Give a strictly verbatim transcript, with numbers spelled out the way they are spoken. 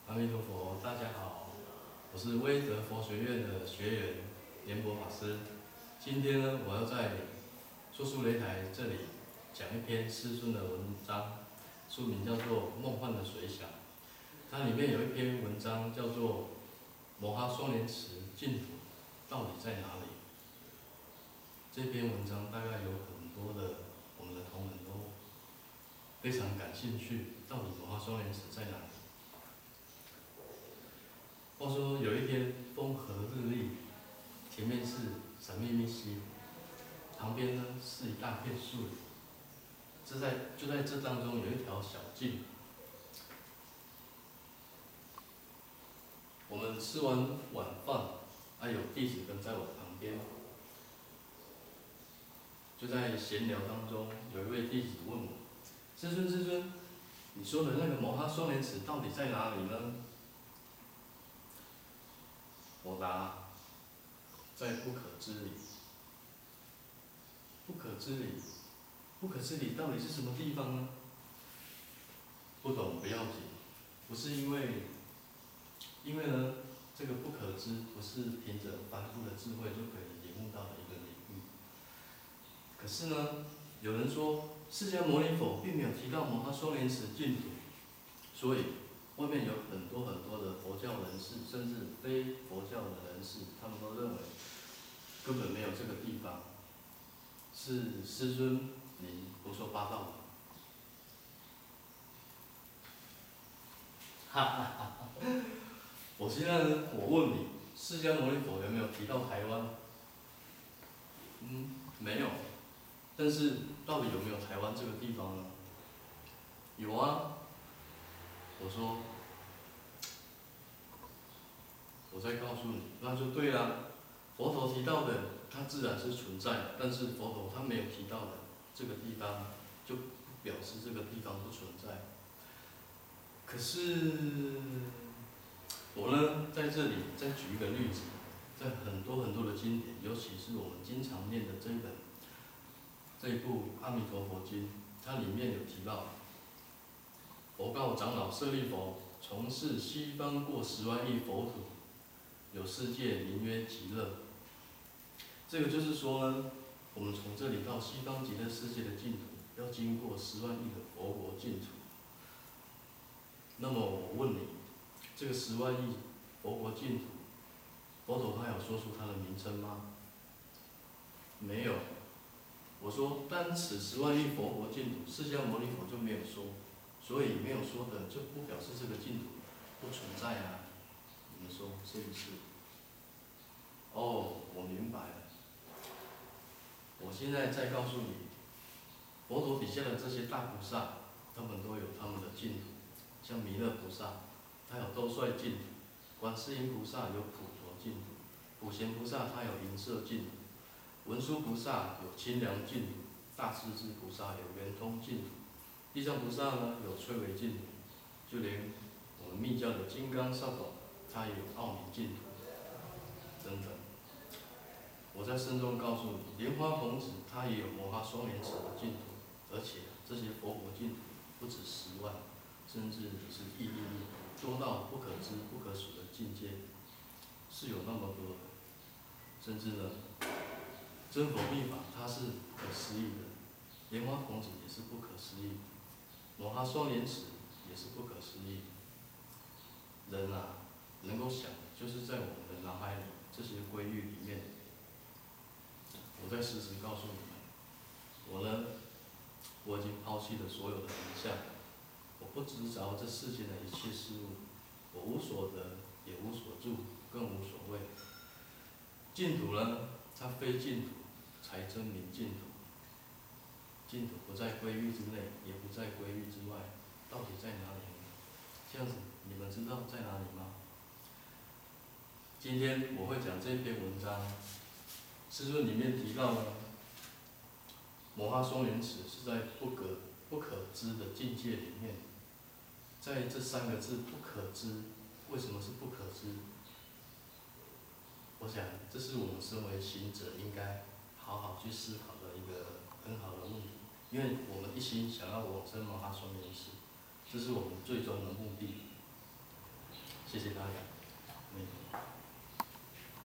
阿弥陀佛，大家好，我是威德佛学院的学员莲博法师。今天呢，我要在说书擂台这里讲一篇师尊的文章，书名叫做《梦幻的水响》。它里面有一篇文章叫做《摩哈双莲池净土到底在哪里》。这篇文章大概有很多的我们的同仁都非常感兴趣，到底摩哈双莲池在哪里？话说有一天风和日丽，前面是闪密密溪，旁边呢是一大片树林。这在就在这当中有一条小径。我们吃完晚饭，还有弟子跟在我旁边，就在闲聊当中，有一位弟子问我：“师尊，师尊，你说的那个摩哈双莲池到底在哪里呢？”我答：在不可知里。不可知里，不可知里到底是什么地方呢？不懂不要紧，不是因为，因为呢，这个不可知不是凭着凡夫的智慧就可以领悟到的一个领域。可是呢，有人说释迦牟尼佛并没有提到摩哈双莲池净土，所以外面有很多很多的佛教人士，甚至非佛教的人士，他们都认为根本没有这个地方，是师尊您胡说八道的。哈哈哈！我现在呢，我问你，释迦牟尼佛有没有提到台湾？嗯，没有。但是到底有没有台湾这个地方呢？有啊。我说，我再告诉你，那就对了。佛陀提到的，它自然是存在，但是佛陀他没有提到的这个地方，就表示这个地方不存在。可是，我呢在这里再举一个例子，在很多很多的经典，尤其是我们经常念的这一本这一部《阿弥陀佛经》，它里面有提到，佛告长老舍利弗：从是西方过十万亿佛土，有世界名曰极乐。这个就是说呢，我们从这里到西方极乐世界的净土，要经过十万亿的佛国净土。那么我问你，这个十万亿佛国净土，佛陀他有说出它的名称吗？没有。我说单此十万亿佛国净土，释迦牟尼佛就没有说，所以没有说的就不表示这个净土不存在啊。你们说是不是？哦，我明白了。我现在再告诉你，佛陀底下的这些大菩萨，他们都有他们的净土。像弥勒菩萨，他有兜率净土；观世音菩萨有普陀净土；普贤菩萨他有银色净土；文殊菩萨有清凉净土；大势至菩萨有圆通净土；地藏菩萨呢有摧为净土；就连我们密教的金刚萨埵，他也有奥明净土等等。我在慎重告诉你，莲花童子他也有摩哈双莲池的净土，而且这些佛国净土不止十万。甚至是亿亿亿，多到不可知、不可数的境界，是有那么多的。甚至呢，真佛密法它是不可思议的，莲花童子也是不可思议，摩哈双莲池也是不可思议。人啊，能够想，就是在我们的脑海里这些规律里面。我再实时告诉你们，我呢，我已经抛弃了所有的名相。我不执着这世间的一切事物，我无所得，也无所住，更无所谓。净土呢，它非净土，才真名净土。净土不在规律之内，也不在规律之外，到底在哪里呢？这样子，你们知道在哪里吗？今天我会讲这篇文章，师论里面提到呢，摩哈双莲池是在不可不可知的境界里面。在这三个字不可知，为什么是不可知？我想这是我们身为行者应该好好去思考的一个很好的问题，因为我们一心想要往生摩哈双莲池，这是我们最终的目的。 谢谢大家。嗯